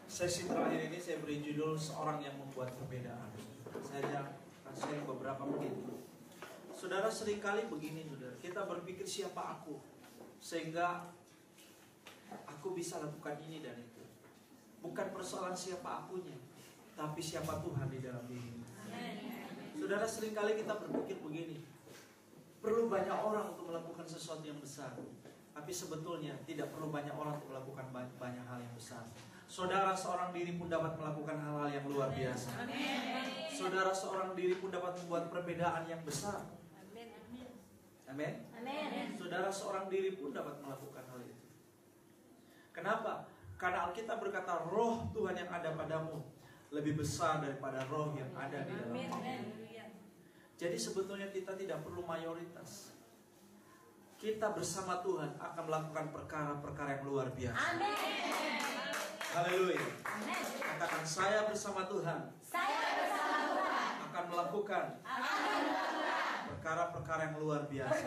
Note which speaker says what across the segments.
Speaker 1: Sesi terakhir ini saya beri judul seorang yang membuat perbedaan. Saya akan share beberapa menit. Saudara, seringkali begini saudara, kita berpikir siapa aku sehingga aku bisa lakukan ini dan itu. Bukan persoalan siapa akunya, tapi siapa Tuhan di dalam dirimu. Saudara, seringkali kita berpikir begini, perlu banyak orang untuk melakukan sesuatu yang besar, tapi sebetulnya tidak perlu banyak orang untuk melakukan banyak hal yang besar. Saudara, seorang diri pun dapat melakukan hal-hal yang luar biasa. Saudara, seorang diri pun dapat membuat perbedaan yang besar. Amin. Saudara, seorang diri pun dapat melakukan hal itu. Kenapa? Karena Alkitab berkata, roh Tuhan yang ada padamu lebih besar daripada roh yang ada di dalammu. Jadi sebetulnya kita tidak perlu mayoritas. Kita bersama Tuhan akan melakukan perkara-perkara yang luar biasa.
Speaker 2: Amin.
Speaker 1: Haleluya. Katakan, saya bersama Tuhan.
Speaker 2: Saya bersama Tuhan
Speaker 1: Akan melakukan perkara-perkara yang luar biasa.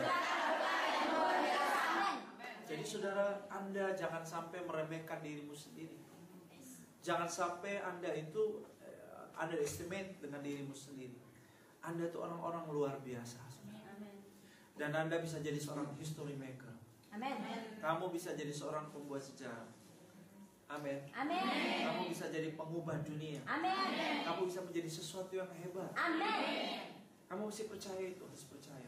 Speaker 2: Amin.
Speaker 1: Jadi saudara, Anda jangan sampai meremehkan dirimu sendiri. Jangan sampai Anda itu underestimate dengan dirimu sendiri. Anda itu orang-orang luar biasa. Dan Anda bisa jadi seorang history maker.
Speaker 2: Amin.
Speaker 1: Kamu bisa jadi seorang pembuat sejarah. Amin.
Speaker 2: Amin.
Speaker 1: Kamu bisa jadi pengubah dunia.
Speaker 2: Amin.
Speaker 1: Kamu bisa menjadi sesuatu yang hebat.
Speaker 2: Amin.
Speaker 1: Kamu mesti percaya itu, harus percaya.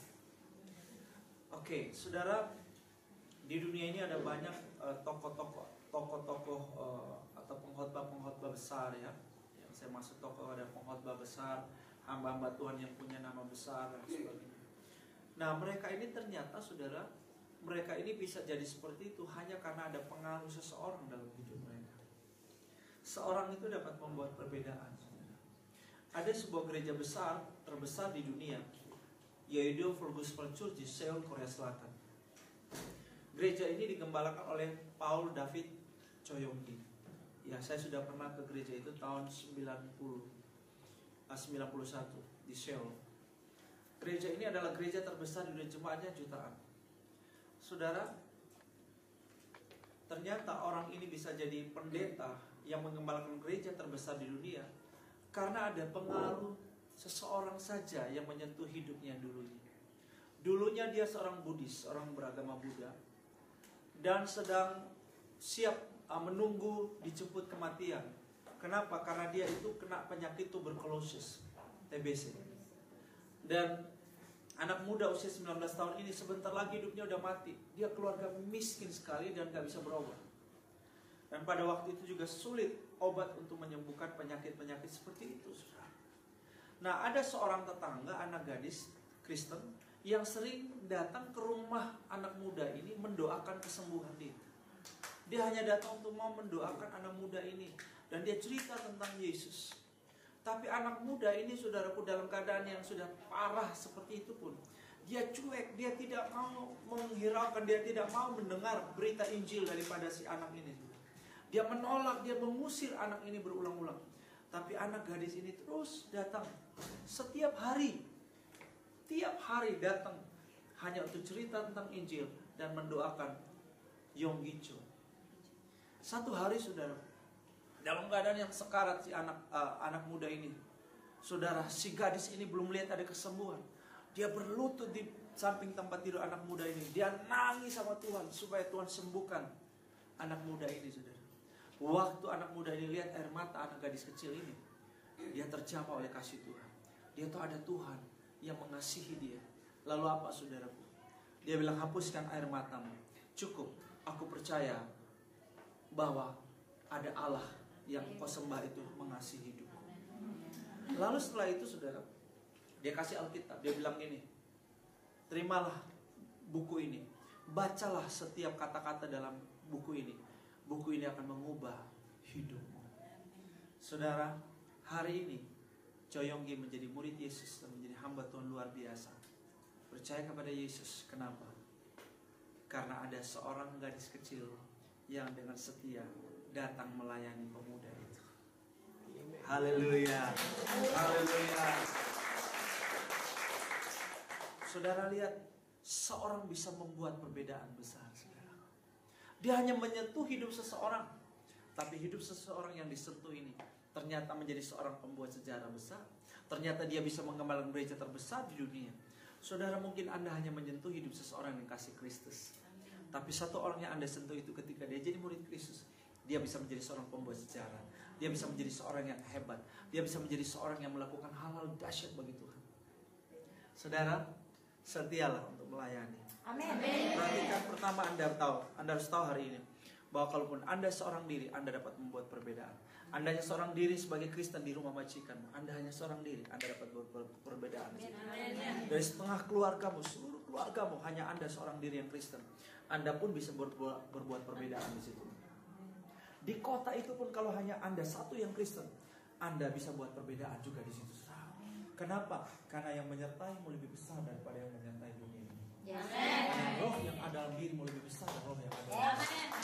Speaker 1: Oke, saudara, di dunia ini ada banyak tokoh-tokoh atau pengkhotbah besar ya. Yang saya maksud tokoh, ada pengkhotbah besar, hamba-hamba Tuhan yang punya nama besar dan sebagainya. Nah, mereka ini ternyata saudara, mereka ini bisa jadi seperti itu hanya karena ada pengaruh seseorang dalam hidup mereka. Seorang itu dapat membuat perbedaan. Ada sebuah gereja besar, terbesar di dunia, yaitu Fergusburg Church di Seoul, Korea Selatan. Gereja ini digembalakan oleh Paul David Choyonggi. Ya, saya sudah pernah ke gereja itu tahun 91 di Seoul. Gereja ini adalah gereja terbesar di dunia, jemaatnya jutaan. Saudara, ternyata orang ini bisa jadi pendeta yang mengembalakan gereja terbesar di dunia karena ada pengaruh seseorang saja yang menyentuh hidupnya dulunya. Dulunya dia seorang Buddhis, orang beragama Buddha, dan sedang siap menunggu dijemput kematian. Kenapa? Karena dia itu kena penyakit tuberkulosis, TBC. Dan anak muda usia 19 tahun ini sebentar lagi hidupnya udah mati. Dia keluarga miskin sekali dan gak bisa berobat. Dan pada waktu itu juga sulit obat untuk menyembuhkan penyakit-penyakit seperti itu. Nah, ada seorang tetangga, anak gadis Kristen, yang sering datang ke rumah anak muda ini mendoakan kesembuhan dia. Dia hanya datang untuk mau mendoakan anak muda ini. Dan dia cerita tentang Yesus. Tapi anak muda ini, saudaraku, dalam keadaan yang sudah parah seperti itu pun, dia cuek, dia tidak mau menghiraukan, dia tidak mau mendengar berita Injil daripada si anak ini. Dia menolak, dia mengusir anak ini berulang-ulang. Tapi anak gadis ini terus datang. Setiap hari, tiap hari datang hanya untuk cerita tentang Injil dan mendoakan Yonggi Cho. Satu hari, saudara, dalam keadaan yang sekarat si anak muda ini, saudara, si gadis ini belum melihat ada kesembuhan. Dia berlutut di samping tempat tidur anak muda ini. Dia nangis sama Tuhan supaya Tuhan sembuhkan anak muda ini, saudara. Waktu anak muda ini lihat air mata anak gadis kecil ini, dia terjamah oleh kasih Tuhan. Dia tahu ada Tuhan yang mengasihi dia. Lalu apa, saudaraku? Dia bilang, hapuskan air matamu. Cukup, aku percaya bahwa ada Allah yang kau sembah itu mengasihi hidupku. Lalu setelah itu, saudara, dia kasih Alkitab. Dia bilang gini, terimalah buku ini, bacalah setiap kata-kata dalam buku ini. Buku ini akan mengubah hidupmu. Saudara, hari ini Choyonggi menjadi murid Yesus dan menjadi hamba Tuhan luar biasa. Percaya kepada Yesus. Kenapa? Karena ada seorang gadis kecil yang dengan setia datang melayani pemuda itu. Haleluya. Haleluya. Saudara, lihat, seorang bisa membuat perbedaan besar, saudara. Dia hanya menyentuh hidup seseorang, Tapi hidup seseorang yang disentuh ini ternyata menjadi seorang pembuat sejarah besar. Ternyata dia bisa mengembalakan gereja terbesar di dunia. Saudara, mungkin Anda hanya menyentuh hidup seseorang yang kasih Kristus. Tapi satu orang yang Anda sentuh itu ketika dia jadi murid Kristus, dia bisa menjadi seorang pembuat sejarah. Dia bisa menjadi seorang yang hebat. Dia bisa menjadi seorang yang melakukan hal-hal dahsyat bagi Tuhan. Saudara, setialah untuk melayani.
Speaker 2: Amin.
Speaker 1: Perhatikan pertama Anda harus tahu hari ini bahwa kalaupun Anda seorang diri, Anda dapat membuat perbedaan. Anda hanya seorang diri sebagai Kristen di rumah majikanmu, Anda hanya seorang diri, Anda dapat membuat perbedaan. Dari setengah keluargamu, seluruh keluargamu, hanya Anda seorang diri yang Kristen, Anda pun bisa berbuat perbedaan di situ. Di kota itu pun kalau hanya Anda satu yang Kristen, Anda bisa buat perbedaan juga di situ. Kenapa? Karena yang menyertaimu lebih besar daripada yang menyertai dunia ini. Karena roh yang ada dalam dirimu lebih besar dari roh yang ada dalam dirimu.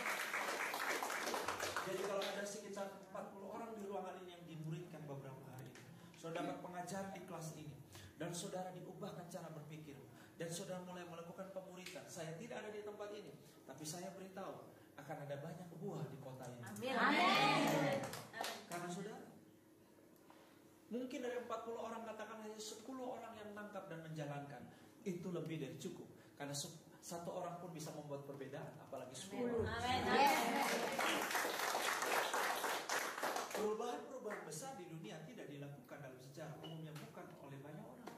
Speaker 1: Jadi kalau ada sekitar 40 orang di ruangan ini yang dimuridkan beberapa hari ini, saudara dapat pengajaran di kelas ini, dan saudara diubahkan cara berpikir, dan saudara mulai melakukan pemuridan. Saya tidak ada di tempat ini, tapi saya beritahu akan ada banyak buah di kota ini.
Speaker 2: Amin.
Speaker 1: Karena saudara, mungkin dari 40 orang katakan hanya 10 orang yang menangkap dan menjalankan. Itu lebih dari cukup. Karena satu orang pun bisa membuat perbedaan, apalagi 10. Perubahan-perubahan besar di dunia tidak dilakukan dalam sejarah umumnya, bukan oleh banyak orang.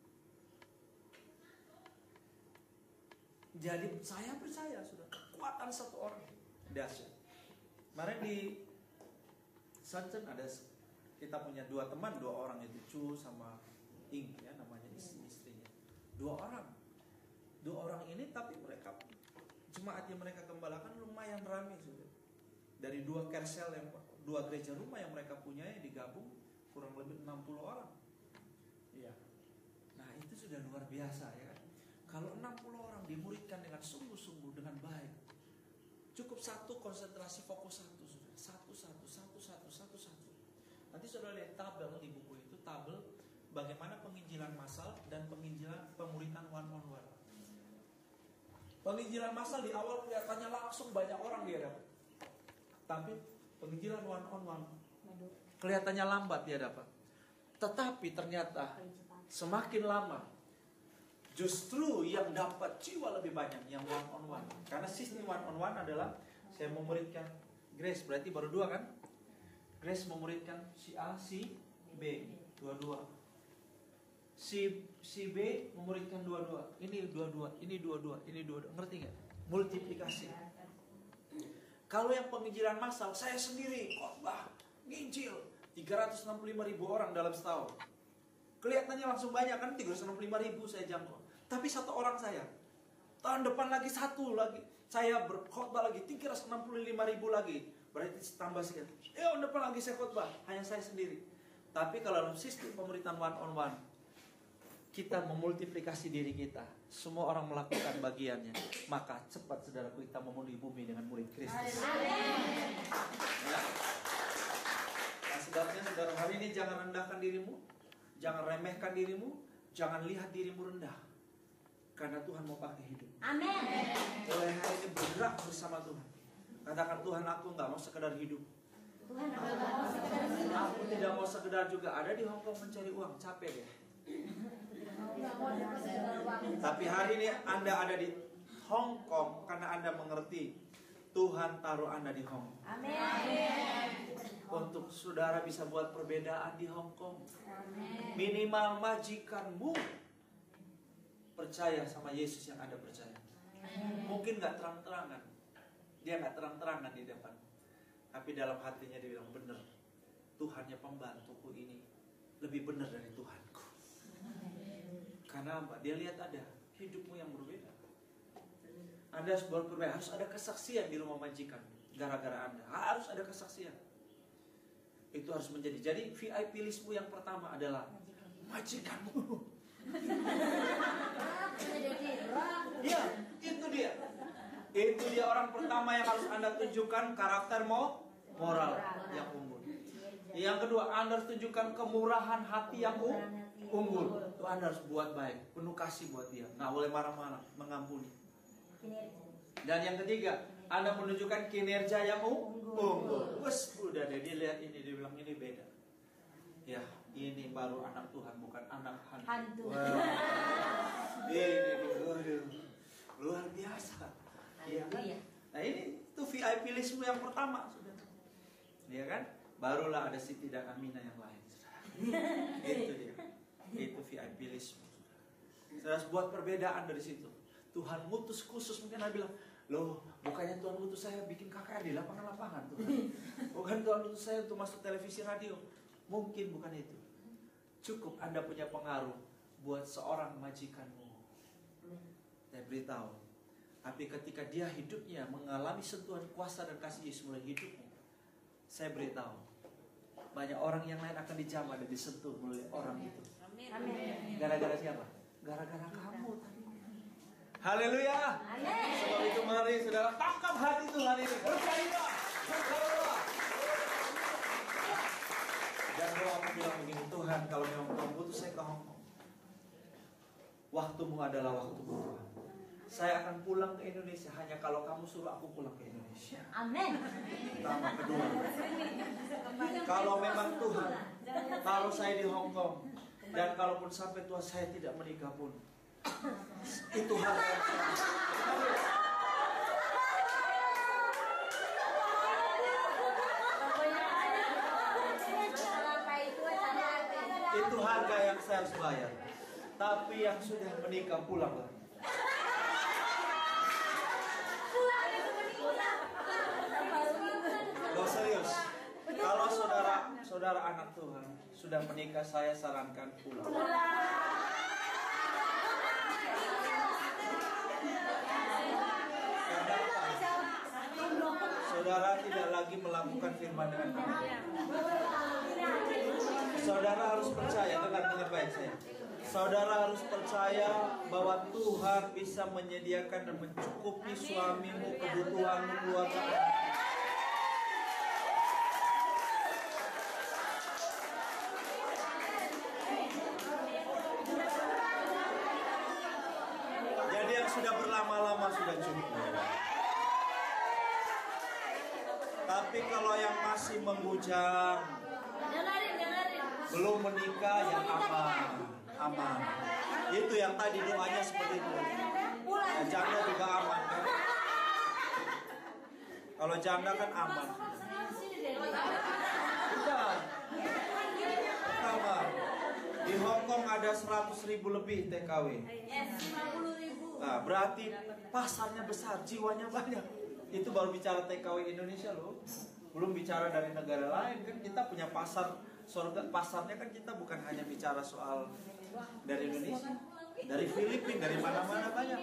Speaker 1: Jadi saya percaya sudah kekuatan satu orang dahsyat. Kemarin di Sanchen ada, kita punya 2 teman, 2 orang itu Chu sama Ing ya namanya istrinya. 2 orang ini, tapi mereka jemaat yang mereka gembalakan lumayan ramai sudah. Dari 2 kersel yang 2 gereja rumah yang mereka punya digabung kurang lebih 60 orang. Iya. Nah, itu sudah luar biasa ya kan. Kalau 60 orang dimuridkan dengan sungguh-sungguh dengan baik. Cukup satu konsentrasi fokus satu sudah. Satu. Nanti saudara lihat tabel di buku itu, tabel bagaimana penginjilan massal dan penginjilan pemuridan one on one. Penginjilan massal di awal kelihatannya langsung banyak orang dia dapat. Tapi penginjilan one on one kelihatannya lambat dia dapat. Tetapi ternyata semakin lama justru yang dapat jiwa lebih banyak yang one on one. Karena sistem one on one adalah saya memuridkan Grace, berarti baru 2 kan? Grace memuridkan si A, si B, 2-2. Si B memuridkan 2-2. Ini 2-2, ini 2-2, ini 2-2. Ngerti nggak? Multiplikasi. Kalau yang penginjilan massal, saya sendiri khotbah, nginjil 365.000 orang dalam setahun. Kelihatannya langsung banyak kan, 365.000 saya jangkau. Tapi satu orang saya. Tahun depan lagi satu lagi. Saya berkhotbah lagi 365.000 lagi. Berarti tambah sekian. Tahun depan lagi saya khotbah, hanya saya sendiri. Tapi kalau dalam sistem pemuridan one on one, kita memultiplikasi diri kita. Semua orang melakukan bagiannya. Maka cepat saudaraku kita memenuhi bumi dengan murid Kristus. Ya. Nah, sebabnya saudara hari ini jangan rendahkan dirimu, jangan remehkan dirimu, jangan lihat dirimu rendah. Karena Tuhan mau pakai hidup.
Speaker 2: Amin.
Speaker 1: Mulai hari ini bergerak bersama Tuhan. Katakan, Tuhan, aku nggak mau sekedar hidup.
Speaker 2: Tuhan, aku nggak mau sekedar hidup.
Speaker 1: Aku tidak mau sekedar juga ada di Hong Kong mencari uang, capek deh. Tapi hari ini Anda ada di Hong Kong karena Anda mengerti Tuhan taruh Anda di Hong Kong.
Speaker 2: Amin.
Speaker 1: Untuk saudara bisa buat perbedaan di Hong Kong.
Speaker 2: Amin.
Speaker 1: Minimal majikanmu percaya sama Yesus yang Anda percaya. Mungkin gak terang-terangan, dia gak terang-terangan di depan, tapi dalam hatinya dia bilang, benar, Tuhannya pembantuku ini lebih benar dari Tuhanku. Karena apa? Dia lihat ada hidupmu yang berbeda. Anda harus berbeda, harus ada kesaksian di rumah majikan. Gara-gara Anda harus ada kesaksian. Itu harus menjadi. Jadi VIP listmu yang pertama adalah majikanmu. Ya, itu dia. Itu dia orang pertama yang harus Anda tunjukkan karakter moral yang unggul. Yang kedua, Anda harus tunjukkan kemurahan hati yang unggul. Itu Anda harus buat baik, penuh kasih buat dia. Nggak boleh marah-marah, mengampuni. Dan yang ketiga, Anda menunjukkan kinerja yang unggul. Wes, udah deh, dia lihat ini, dia bilang ini beda. Ya, ini baru anak Tuhan, bukan anak hantu. Ini aduh, luar biasa. Ya kan? Nah ini tuh VIP listmu yang pertama sudah. Ya kan? Barulah ada Siti dan Amina yang lain. Itu dia. Itu VIP listmu. Saudara, buat perbedaan dari situ. Tuhan mutus khusus, mungkin Anda bilang, loh, bukannya Tuhan mutus saya bikin KKR di lapangan-lapangan tuh. Bukan Tuhan mutus saya untuk masuk televisi radio. Mungkin bukan itu. Cukup Anda punya pengaruh buat seorang majikanmu. Saya beritahu. Tapi ketika dia hidupnya mengalami sentuhan kuasa dan kasih Yesus mulai hidupnya, saya beritahu, banyak orang yang lain akan dijamah dan disentuh oleh orang itu. Gara-gara siapa? Gara-gara kamu tadi. Haleluya. Sebab itu mari saudara tangkap hati Tuhan ini. Percayalah. Dan doa aku bilang begini, Tuhan, kalau memang Tuhan butuh saya ke Hongkong, waktumu adalah waktumu Tuhan. Saya akan pulang ke Indonesia hanya kalau kamu suruh aku pulang ke Indonesia.
Speaker 2: Amin.
Speaker 1: Pertama, kedua, kalau memang Tuhan taruh saya di Hongkong, dan kalaupun sampai Tuhan saya tidak menikah pun, itu hal yang itu harga yang saya harus bayar. Tapi yang sudah menikah pulanglah. Loh serius. Kalau saudara anak Tuhan sudah menikah, saya sarankan pulang. Karena apa? Saudara tidak lagi melakukan firman dengan benar. Saudara harus percaya, dengar baik saya. Saudara harus percaya bahwa Tuhan bisa menyediakan dan mencukupi suamimu, kebutuhanmu, keluarga. Jadi yang sudah berlama-lama sudah cukup. Tapi kalau yang masih membujang, belum menikah, yang aman. Itu yang tadi doanya seperti itu. Ya, janda juga aman kan? Kalau janda kan aman. Bukan. Pertama, di Hongkong ada 100.000 lebih TKW. Nah, berarti pasarnya besar, jiwanya banyak. Itu baru bicara TKW Indonesia loh. Belum bicara dari negara lain kan, kita punya pasar surga. Pasarnya kan kita bukan hanya bicara soal dari Indonesia, dari Filipina, dari mana-mana banyak.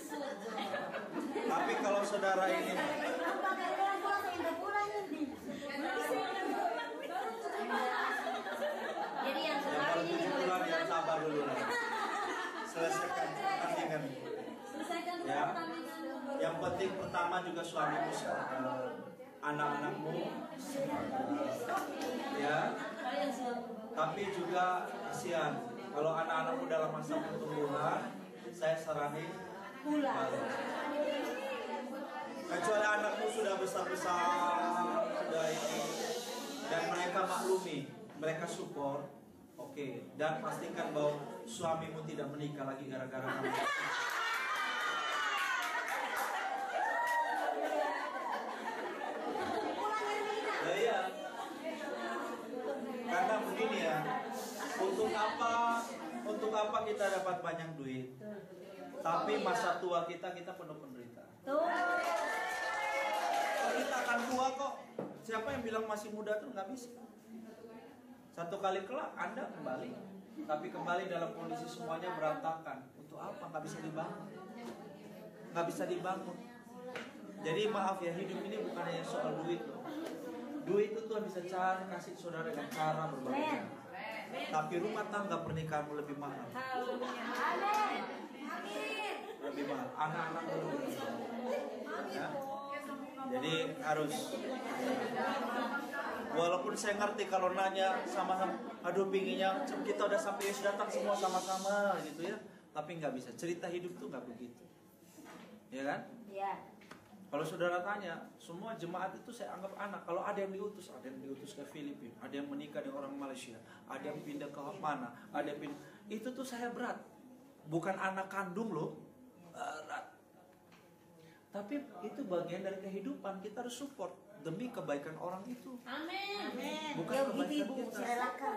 Speaker 1: Tapi kalau saudara ini
Speaker 2: Jadi yang
Speaker 1: baru 7 bulan ya sabar dulu lah. Selesaikan pertandingan. Ya. Yang penting pertama juga suamimu sepakat, anak-anakmu sepakat. Ya. Tapi juga kasihan kalau anak-anakmu dalam masa pertumbuhan, saya saranin pulang. Kecuali anakmu sudah besar-besar, sudah ini, dan mereka maklumi, mereka support, oke. Dan pastikan bahwa suamimu tidak menikah lagi gara-gara kamu. Ya, karena begini ya, untuk apa kita dapat banyak duit, tapi masa tua kita penuh penderita. Kita akan tua kok. Siapa yang bilang masih muda tuh nggak bisa. Satu kali kelak Anda kembali, tapi kembali dalam kondisi semuanya berantakan. Untuk apa? Nggak bisa dibangun. Nggak bisa dibangun. Jadi maaf ya, hidup ini bukan hanya soal duit loh. Duit itu Tuhan bisa cari kasih saudara dengan cara berbagai cara. Tapi rumah tangga pernikahanmu lebih mahal. Lebih mahal. Anak-anak lebih mahal. Ya. Jadi harus. Walaupun saya ngerti kalau nanya sama-sama, aduh pinginnya kita udah sampai Yesus datang semua sama-sama gitu ya. Tapi nggak bisa. Cerita hidup tuh nggak begitu. Ya kan?
Speaker 2: Iya.
Speaker 1: Kalau saudara tanya, semua jemaat itu saya anggap anak. Kalau ada yang diutus ke Filipina, ada yang menikah dengan orang Malaysia, ada yang pindah ke mana, ada yang pindah. Itu tuh saya berat. Bukan anak kandung loh, berat. Tapi itu bagian dari kehidupan, kita harus support demi kebaikan orang itu.
Speaker 2: Amin.
Speaker 1: Bukan
Speaker 3: Ya
Speaker 1: kebaikan
Speaker 3: begitu Ibu,
Speaker 1: kita.
Speaker 3: saya relakan.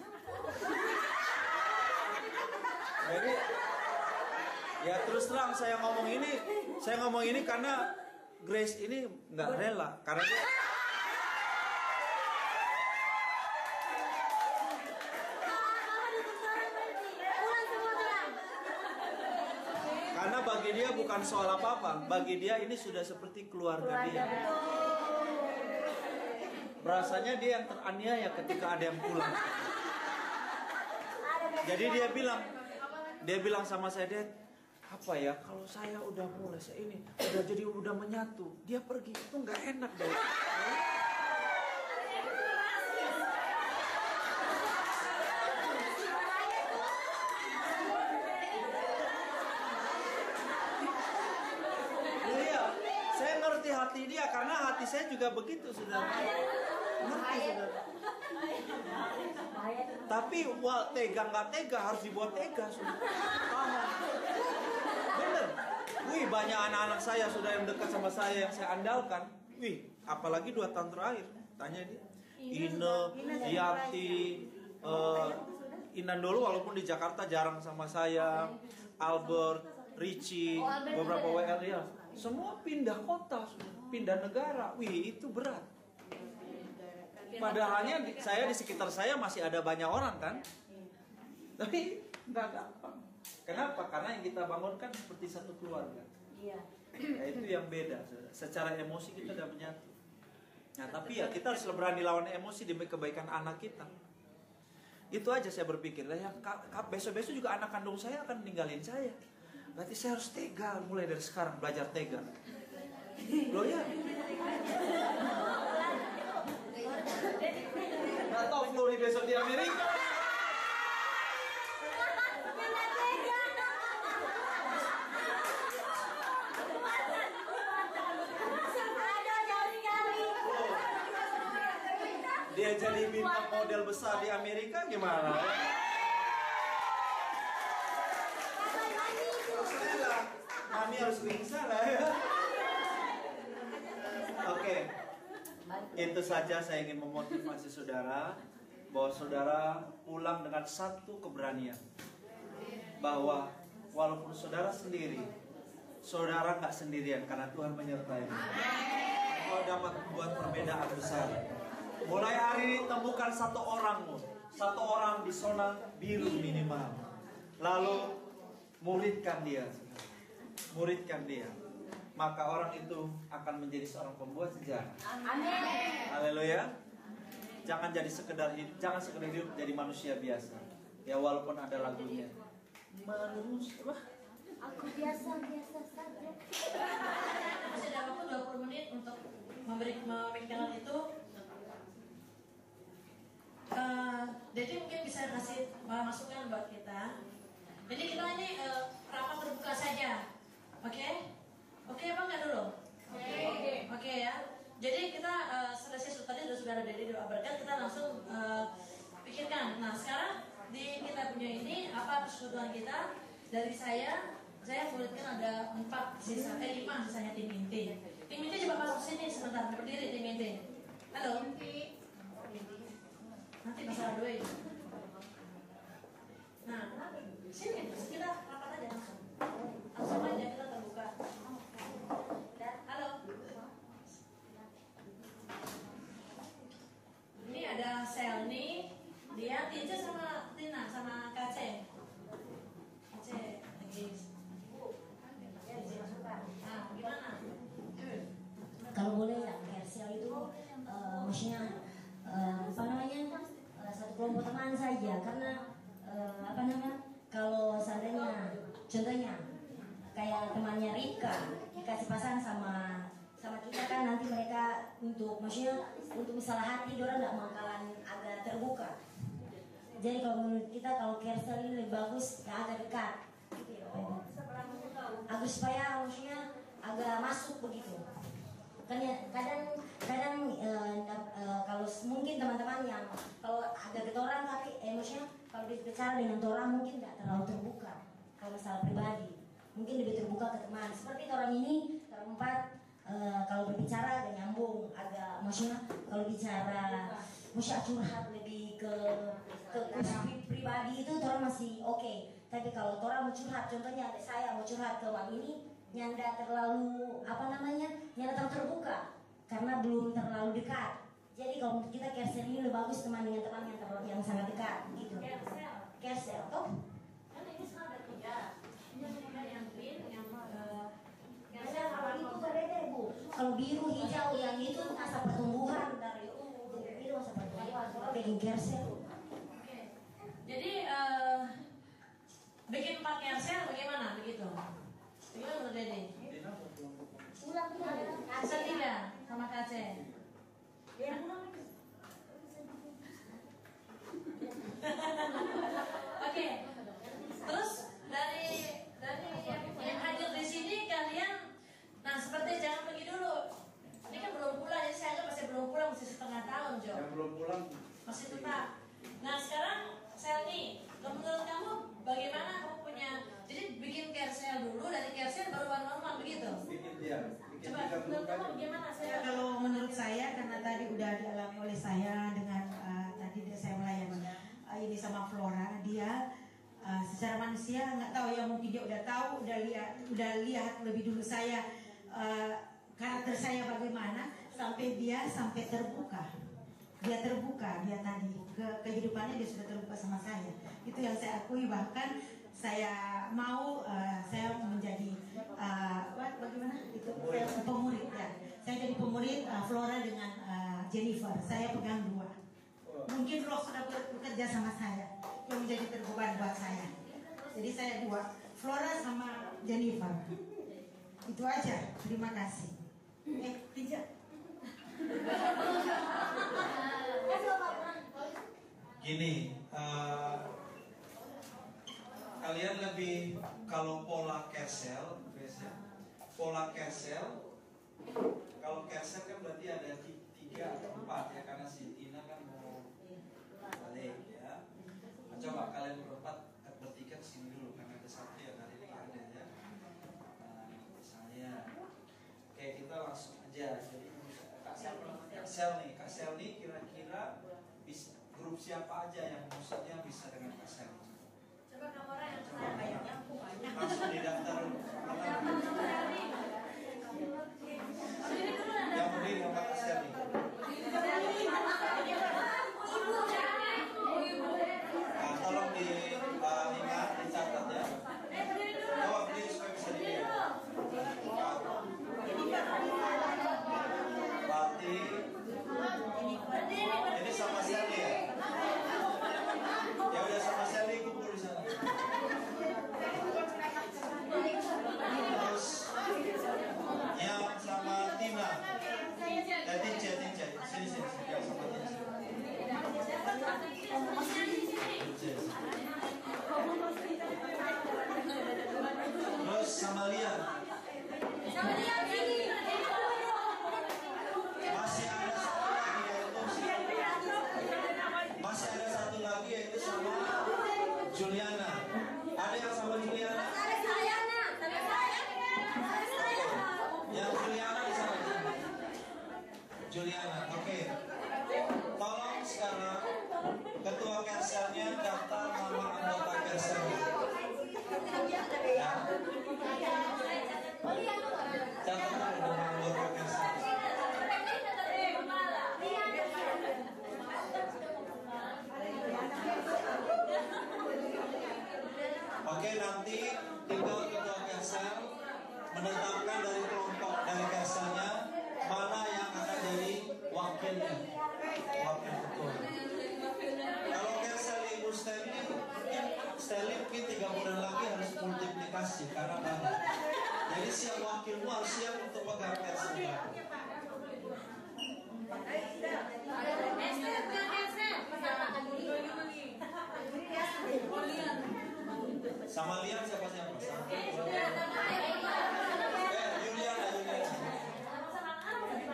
Speaker 1: Jadi ya terus terang saya ngomong ini karena Grace ini nggak rela karena dia karena bagi dia bukan soal apa-apa, bagi dia ini sudah seperti keluarga dia. Rasanya dia yang teraniaya ketika ada yang pulang. Jadi dia bilang sama saya, Dad, apa ya kalau saya udah mulai ini udah menyatu, dia pergi itu nggak enak deh. Iya, saya ngerti hati dia karena hati saya juga begitu, saudara. Ngerti, saudara. Tapi tega nggak tega harus dibuat tega, saudara. Paham? Bener. Wih, banyak anak-anak saya sudah yang dekat sama saya yang saya andalkan. Wih, apalagi 2 tahun terakhir. Tanya dia. Ine, Yati, Inan dulu walaupun di Jakarta jarang sama saya. Albert, Richie, beberapa WL ya. Semua pindah kota, pindah negara. Wih, itu berat. Padahalnya saya di sekitar saya masih ada banyak orang kan. Tapi nggak gampang. Kenapa? Karena yang kita bangunkan seperti satu keluarga.
Speaker 3: Iya.
Speaker 1: Nah, itu yang beda. Secara emosi kita udah menyatu. Nah, tapi ya kita harus berani lawan emosi demi kebaikan anak kita. Itu aja saya berpikir. Ya, besok-besok juga anak kandung saya akan ninggalin saya. Berarti saya harus tega mulai dari sekarang belajar tega. Loh ya. Nggak tahu Flori besok di Amerika. Dia jadi bintang model besar di Amerika gimana? Salah, mami harus pingsan lah ya. Oke, itu saja saya ingin memotivasi saudara bahwa saudara pulang dengan satu keberanian bahwa walaupun saudara sendiri, saudara nggak sendirian karena Tuhan menyertai. Kau dapat membuat perbedaan besar. Mulai hari ini temukan satu orang di zona biru minimal. Lalu muridkan dia. Maka orang itu akan menjadi seorang pembuat sejarah.
Speaker 2: Amin.
Speaker 1: Haleluya. Jangan sekedar hidup jadi manusia biasa. Ya walaupun ada lagunya. Manusia.
Speaker 2: Aku biasa saja.
Speaker 4: Masih ada waktu 20 menit untuk memikirkan itu. Jadi mungkin bisa kasih masukan buat kita. Jadi kita ini rapat terbuka saja, oke? Oke apa enggak dulu? Oke ya. Jadi kita selesai tadi sudah ada dari doa berkat, kita langsung pikirkan. Nah sekarang di kita punya ini apa persekutuan kita? Dari saya muridkan ada 5 sisanya tim inti. Tim inti coba masuk sini sebentar, berdiri tim inti. Halo. Nanti masalah duit. Nah, sini kita rapat aja langsung aja kita terbuka. Halo. Ini ada Selni, dia Tince sama Tina sama Kace. Lagi. Nah, gimana?
Speaker 3: Kalau boleh ya, Hersial itu maksudnya apa namanya satu kelompok teman saja karena kalau seandainya contohnya kayak temannya Rika dikasih pasangan sama kita kan nanti mereka untuk misalah hati orang nggak bakalan agak terbuka. Jadi kalau menurut kita kalau Kersel ini lebih bagus ya agak dekat gitu ya, agak supaya maksudnya agak masuk begitu. kan ya kadang kalau mungkin teman-teman yang kalau agak ketoran tapi emosinya kalau bicara dengan orang mungkin tidak terlalu terbuka kalau masalah pribadi, mungkin lebih terbuka ke teman. Seperti orang ini terempat kalau berbicara agak nyambung, agak maksudnya kalau bicara maksudnya curhat lebih ke pribadi itu orang masih oke. Tapi kalau orang mau curhat, contohnya ada saya mau curhat ke Bang ini, nyanda terlalu nyanda terlalu terbuka karena belum terlalu dekat. Jadi kalau kita carousel ini lebih bagus teman dengan teman yang sangat dekat gitu. Carousel toh?
Speaker 4: Kan ini sekarang ada 3. Ini ada yang green, yang
Speaker 3: Kalau itu berbeda Bu. Kalau biru, hijau yang itu masa pertumbuhan dari biru masa pertumbuhan. Kalau bikin carousel.
Speaker 4: Oke. Jadi bikin 4 carousel bagaimana begitu? Gimana menurut Dede?
Speaker 2: Ulang lagi.
Speaker 4: Setiga sama KC. Oke. Terus dari yang hadir di sini kalian, nah seperti jangan pergi dulu. Ini kan belum pulang, jadi saya masih belum pulang, masih setengah tahun Jo.
Speaker 1: Yang belum pulang
Speaker 4: Masih tetap. Nah sekarang Selni, menurut kamu bagaimana kamu punya? Jadi bikin carousel dulu, dari carousel baru normal begitu.
Speaker 1: bikin dia. Bikin
Speaker 4: Coba menurut kamu bagaimana?
Speaker 5: Ya, kalau menurut saya karena tadi udah dialami oleh saya dengan tadi saya melayani ini sama Flora, dia secara manusia nggak tahu ya, mungkin dia udah tahu, udah lihat lebih dulu saya karakter saya bagaimana sampai terbuka. Dia tadi kehidupannya dia sudah terbuka sama saya. Itu yang saya akui, bahkan saya mau saya menjadi bagaimana itu pemurid ya. Saya jadi pemurid Flora dengan Jennifer. Saya pegang 2. Mungkin Roh sudah bekerja sama saya yang menjadi terbeban buat saya. Jadi saya 2, Flora sama Jennifer. Itu aja. Terima kasih. Tidak.
Speaker 1: Gini, kalian lebih kalau pola carousel, kalau carousel kan berarti ada 3 atau 4 ya, karena si Tina kan mau balik ya. Nah, coba kalian bertiga kesini dulu karena ada 1 yang hari ini nggak ada ya. Nah, misalnya, oke kita langsung aja. Jadi Kak Sel nih kira-kira bisa grup siapa aja yang maksudnya bisa dengan Kak Sel?
Speaker 4: Coba kamu orang yang saya banyak
Speaker 1: Langsung didaftar. Yang berdiri sama Kak Sel nih. Nah, tolong diingat, dicatat ya. Coba berdiri supaya bisa dilihat. Berarti ini sama Sally ya? Ya udah sama Sally kumpul di sana. Terus yang sama Tina, Tinja, sini yang sama Tinja. Terus sama Lian. Masih ada satu lagi yaitu sama Juliana. Ada yang sama Juliana? Yang Juliana di sana. Juliana, oke. Tolong sekarang ketua kerselnya daftar nama anggota kerselnya. Ya. Catat nama anggota kerselnya. Oke, nanti tinggal ketua carousel menetapkan dari kelompok dari carouselnya mana yang akan jadi wakilnya, wakil ketua. Kalau carousel Ibu Stanley mungkin 3 bulan lagi harus multiplikasi karena banyak. Jadi siap wakilmu harus siap untuk pegang carousel. Sama Lian siapa? Juliana.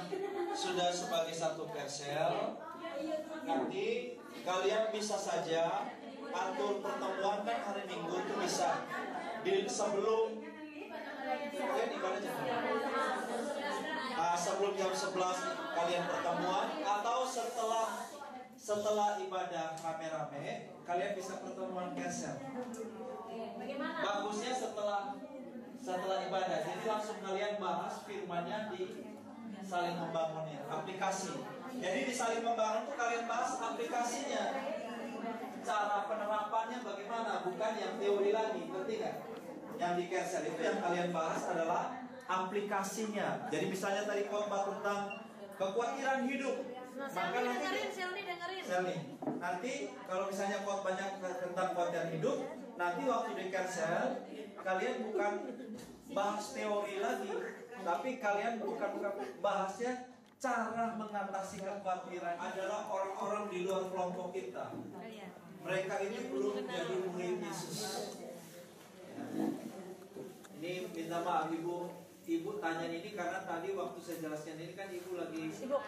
Speaker 1: sudah sebagai satu kersel, nanti kalian bisa saja atur pertemuan kan hari Minggu itu bisa di sebelum kalian ibadah jam sebelum jam 11 kalian pertemuan, atau setelah ibadah rame-rame kalian bisa pertemuan kersel. Bagusnya setelah ibadah, jadi langsung kalian bahas firmannya di saling membangunnya, aplikasi. Jadi di saling membangun tuh kalian bahas aplikasinya, cara penerapannya bagaimana, bukan yang teori lagi, ngerti nggak? Yang di kersel itu yang kalian bahas adalah aplikasinya. Jadi misalnya tadi khotbah tentang kekhawatiran hidup, maka nanti Selni, nanti kalau misalnya khotbahnya tentang kekhawatiran hidup, nanti waktu di kersel kalian bukan bahas teori lagi, tapi kalian bukan bahasnya cara mengatasi kekhawatiran. Adalah orang-orang di luar kelompok kita. Mereka ini belum jadi murid Yesus. Ini minta maaf Ibu tanya ini karena tadi waktu saya jelaskan ini kan Ibu lagi sibuk.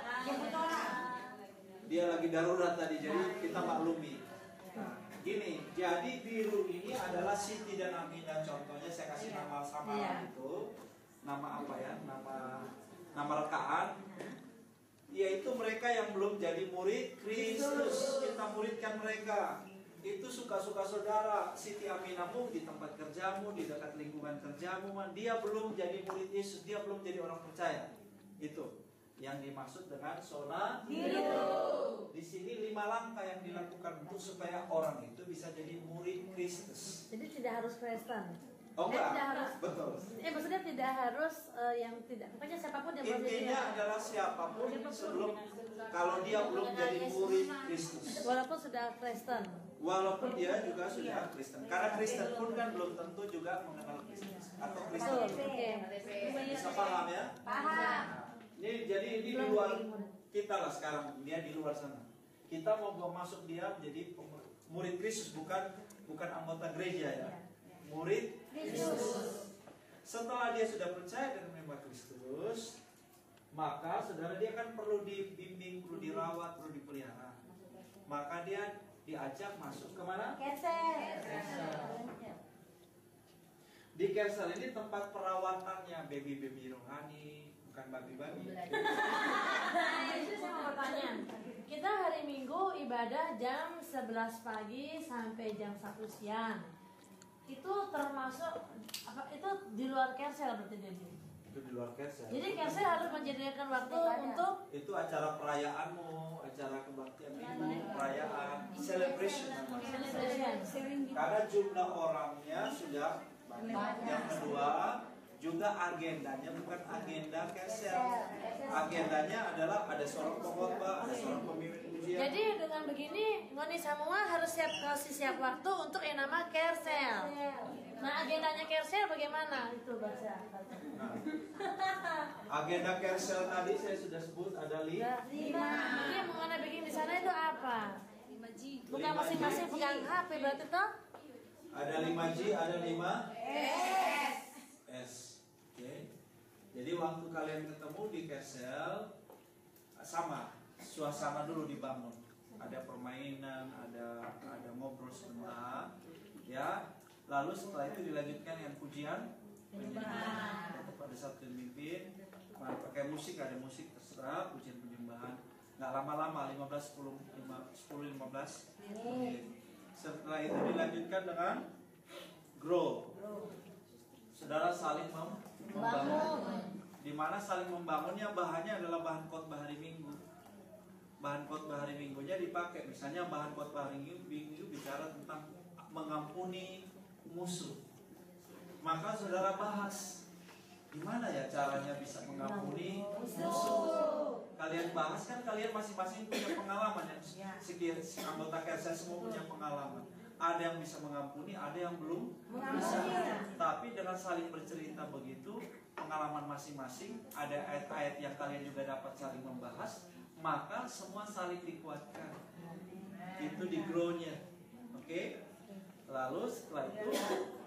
Speaker 1: Dia lagi darurat tadi, jadi kita maklumi. Nah, gini, jadi biru ini adalah Siti dan Aminah. Contohnya saya kasih nama samaran itu, nama apa ya? Nama rekaan. Yaitu mereka yang belum jadi murid Kristus. Kita muridkan mereka. Itu suka-suka saudara. Siti Aminahmu di tempat kerjamu, di dekat lingkungan kerjamu, dia belum jadi murid Yesus, dia belum jadi orang percaya. Itu yang dimaksud dengan zona biru. Di sini 5 langkah yang dilakukan untuk supaya orang itu bisa jadi murid Kristus.
Speaker 4: Jadi tidak harus Kristen.
Speaker 1: Oh enggak,
Speaker 4: tidak harus,
Speaker 1: betul.
Speaker 4: Maksudnya tidak harus yang tidak. Pokoknya siapapun yang
Speaker 1: Intinya adalah siapapun sebelum, kalau dia belum jadi murid Kristus.
Speaker 4: Walaupun sudah Kristen.
Speaker 1: Walaupun dia juga sudah Kristen. Karena Kristen pun kan belum tentu juga mengenal Kristus atau Kristen. Bisa paham ya?
Speaker 4: Paham.
Speaker 1: Jadi ini di luar kita lah sekarang, dia di luar sana. Kita mau masuk dia menjadi murid Kristus, bukan anggota gereja ya. Murid Kristus. Setelah dia sudah percaya dan menyembah Kristus, maka saudara dia kan perlu dibimbing, perlu dirawat, perlu dipelihara. Maka dia diajak masuk kemana?
Speaker 3: Kersel.
Speaker 1: Di kersel ini tempat perawatannya baby rohani, bukan babi-babi.
Speaker 4: Itu saya mau bertanya. Kita hari Minggu ibadah jam 11 pagi sampai jam 1 siang. Itu termasuk apa? Itu di luar kersel berarti jadi.
Speaker 1: Itu di luar kersel.
Speaker 4: Jadi kersel harus menyediakan waktu untuk
Speaker 1: itu acara perayaanmu, acara kebaktian minggu, perayaan, celebration. Karena jumlah orangnya sudah banyak. Yang kedua, juga agendanya bukan agenda kersel. Agendanya adalah ada seorang pengkhotbah, ada seorang pemimpin pujian.
Speaker 4: Jadi dengan begini ngoni semua harus siap waktu untuk yang nama kersel. Nah agendanya kersel bagaimana? Itu baca.
Speaker 1: Nah, agenda kersel tadi saya sudah sebut ada 5.
Speaker 4: Jadi yang mengenai begini di sana itu apa? Bukan masing-masing pegang HP berarti toh?
Speaker 1: Ada 5G, ada 5S. Oke. Jadi waktu kalian ketemu di kersel sama, suasana dulu dibangun. Ada permainan, ada ngobrol sebentar, ya. Lalu setelah itu dilanjutkan dengan pujian penyembahan. Pada saat dipimpin, pakai musik, ada musik terserah, pujian penyembahan. Nggak lama-lama, 10-15 menit. Setelah itu dilanjutkan dengan grow. Saudara saling membangun. Di mana saling membangunnya bahannya adalah bahan khotbah hari Minggu. Bahan khotbah hari Minggunya dipakai. Misalnya bahan khotbah hari Minggu bicara tentang mengampuni musuh. Maka saudara bahas gimana ya caranya bisa mengampuni musuh. Kalian bahas kan, kalian masing-masing punya pengalaman ya. Anggota kersel semua punya pengalaman. Ada yang bisa mengampuni, ada yang belum bisa. Tapi dengan saling bercerita begitu, pengalaman masing-masing, ada ayat-ayat yang kalian juga dapat saling membahas, maka semua saling dikuatkan. Itu di grow-nya. Oke? Lalu setelah itu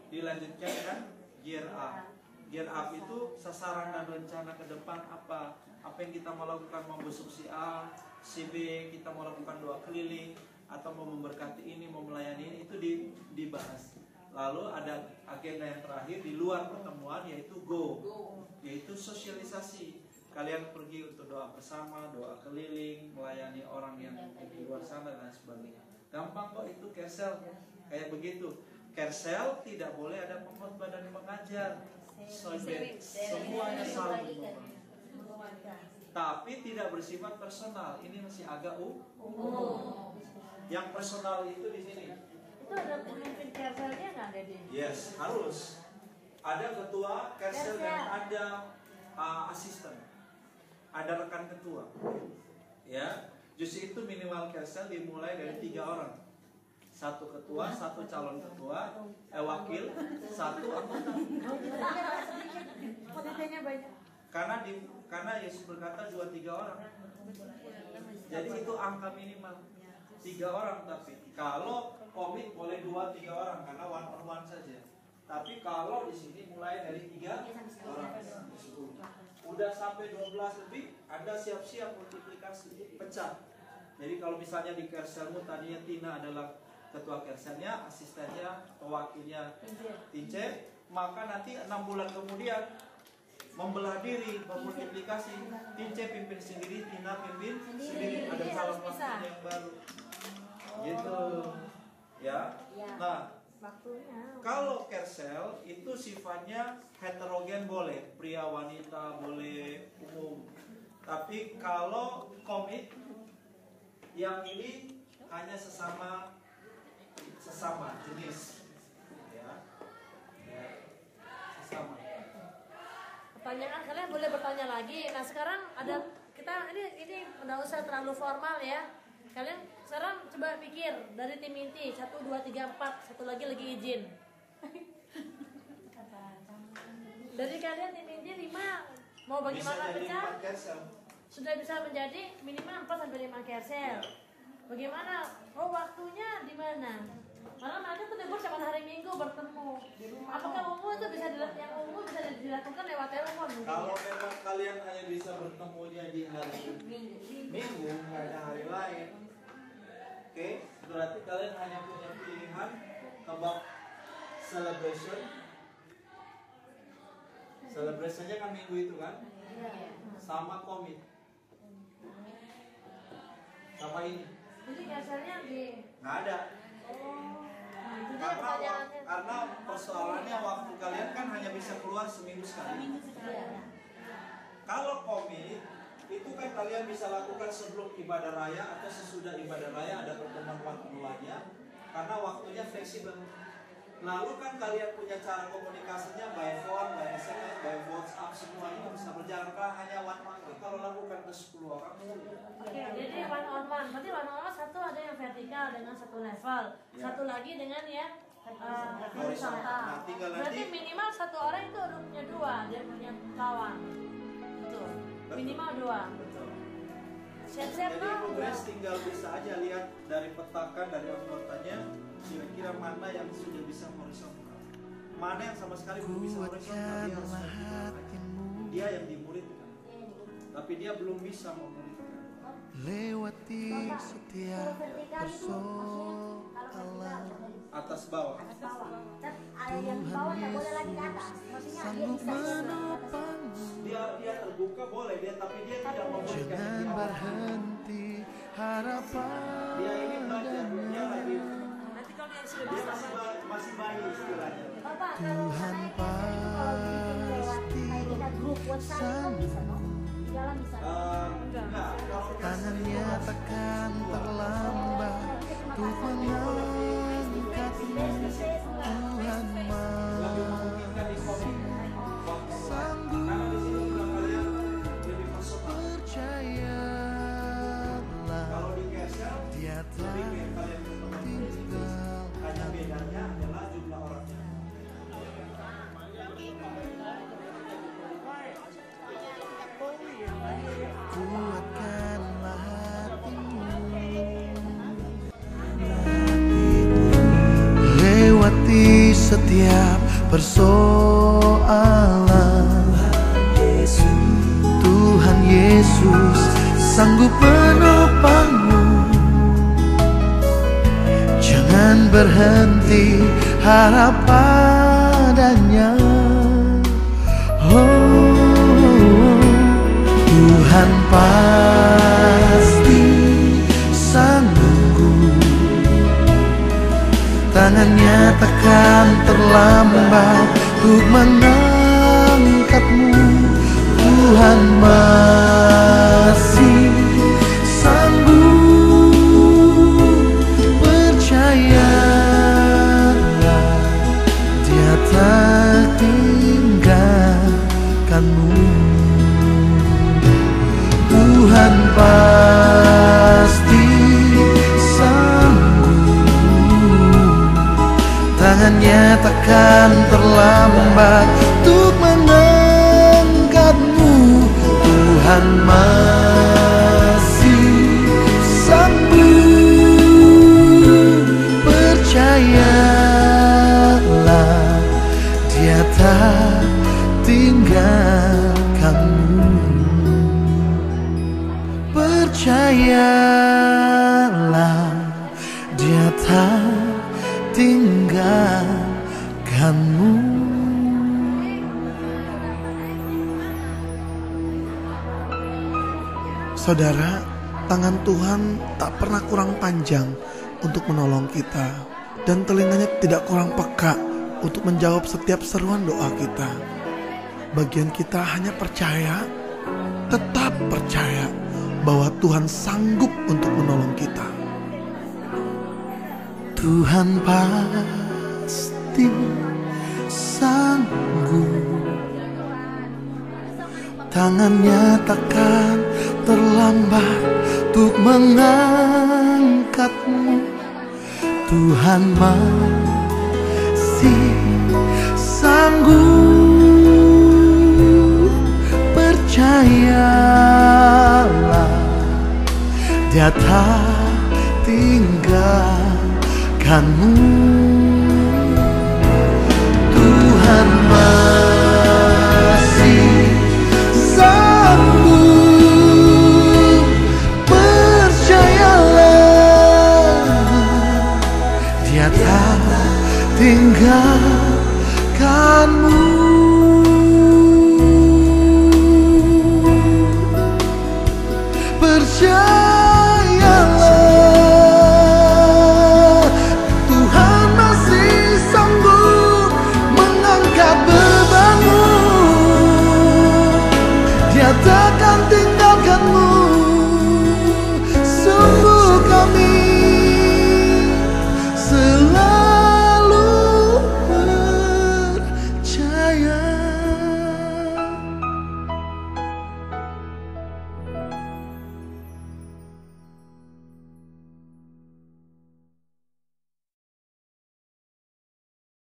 Speaker 1: dilanjutkan dengan gear up. Gear up itu sasaran dan rencana ke depan apa? apa yang kita mau lakukan, mau besuk si A, si B, kita mau lakukan doa keliling atau mau memberkati ini, mau melayani ini, itu dibahas. Lalu ada agenda yang terakhir di luar pertemuan, yaitu go, yaitu sosialisasi. Kalian pergi untuk doa bersama, doa keliling, melayani orang yang di luar sana dan sebagainya. Gampang kok itu Kersel, kayak begitu. Kersel tidak boleh ada pengkhotbah dan pengajar. Semuanya saling membantu. Tapi tidak bersifat personal. Ini masih agak umum. Yang personal itu di sini.
Speaker 4: Itu ada pemimpin Kerselnya nggak, Dede?
Speaker 1: Yes, harus. Ada ketua Kersel dan ada asisten. Ada rekan ketua. Ya, justru itu minimal Kersel dimulai dari 3 orang. 1 ketua, 1 calon ketua, wakil, 1 anggota.
Speaker 4: Penelitiannya banyak.
Speaker 1: Karena Yesus berkata 2-3 orang. Jadi itu angka minimal 3 orang. Tapi kalau komit boleh 2-3 orang karena one on one saja. Tapi kalau di sini mulai dari 3 orang. Udah sampai 12 lebih, Anda siap-siap multiplikasi, pecah. Jadi kalau misalnya di Kerselmu tadinya Tina adalah ketua Kerselnya, asistennya, wakilnya Tince, maka nanti 6 bulan kemudian membelah diri, memultiplikasi. Tince pimpin sendiri, Tina pimpin sendiri. Ada calon wakil yang baru. Gitu. Ya. Nah, kalau Kersel itu sifatnya heterogen, boleh pria wanita, boleh umum. Tapi kalau komit yang ini hanya sesama jenis, ya, sesama.
Speaker 4: Pertanyaan kalian boleh bertanya lagi. Nah sekarang ada kita ini nggak usah terlalu formal ya. Kalian sekarang coba pikir dari tim inti 1, 2, 3, 4, satu lagi izin. Dari kalian tim inti 5 mau bagaimana pecah? Sudah bisa menjadi minimal 4 sampai 5 Kersel. Bagaimana? Oh waktunya di mana? Malah mereka tuh libur setiap hari Minggu bertemu. Apakah umum itu bisa dilakukan lewat telepon?
Speaker 1: Kalau memang kalian hanya bisa bertemunya di hari Minggu, nggak ada hari lain, oke, berarti kalian hanya punya pilihan about celebration. Celebrationnya kan Minggu itu kan, sama komit, sama ini.
Speaker 4: Jadi biasanya
Speaker 1: Nggak ada. Karena persoalannya waktu kalian kan hanya bisa keluar seminggu sekali. Kalau komit itu kan kalian bisa lakukan sebelum ibadah raya atau sesudah ibadah raya, ada pertemuan mulanya, karena waktunya fleksibel. Lalu kan kalian punya cara komunikasinya by phone, by SMS, by WhatsApp, semua itu bisa berjalan. Hanya one on one. Kalau lakukan ke 10 orang.
Speaker 4: Oke, jadi one on one. Berarti one on one satu ada yang vertikal dengan satu level, satu lagi dengan yang horizontal. Berarti minimal satu orang itu udah punya 2, dia punya lawan. Betul. Minimal 2. Siap-siap
Speaker 1: jadi progres tinggal bisa aja lihat dari petakan dari anggotanya, kira-kira mana yang sudah bisa horizontal, mana yang sama sekali belum bisa horizontal. Dia harus dia yang dimuridkan, tapi dia belum bisa memuridkan.
Speaker 6: Lewati setiap persoalan
Speaker 1: atas bawah.
Speaker 3: Yang di bawah tak boleh lagi ke atas. Maksudnya dia bisa
Speaker 1: dia terbuka boleh dia, tapi dia tidak memuridkan.
Speaker 6: Jangan berhenti harapan.
Speaker 1: Dia ini belajar, dia lagi.
Speaker 4: Nanti kalau dia sudah bisa
Speaker 1: Masih bayi istilahnya.
Speaker 3: Bapak, Tuhan pasti kita grup WhatsApp itu bisa dong? Di dalam bisa.
Speaker 6: Tangannya takkan terlambat untuk mengangkatmu. Tuhan masih sanggup. Percayalah, Dia tak tinggal.
Speaker 1: Hanya bedanya adalah jumlah orangnya.
Speaker 6: Kuatkanlah hatimu, lewati setiap persoalan. Tuhan Yesus sanggup menopangmu. Jangan berhenti harap padanya. Tuhan pasti sanggup, tangannya takkan terlambat untuk mengangkatmu. Tuhan masih sanggup, percayalah, Dia tak tinggalkanmu. Tuhan pasti sanggup, tangannya takkan terlambat untuk mengangkatmu. Tuhan masih sanggup, percayalah, Dia tak tinggalkanmu. Percayalah, Dia tak tinggalkanmu.
Speaker 7: Saudara, tangan Tuhan tak pernah kurang panjang untuk menolong kita, dan telinganya tidak kurang peka untuk menjawab setiap seruan doa kita. Bagian kita hanya percaya, tetap percaya bahwa Tuhan sanggup untuk menolong kita.
Speaker 6: Tuhan pasti sanggup, tangannya takkan terlambat untuk mengangkatmu. Tuhan masih sanggup, percayalah, Dia tak tinggalkanmu. Tuhan masih sanggup, percayalah, Dia tak tinggalkanmu. Percayalah, Tuhan masih sanggup mengangkat bebanmu. Dia takkan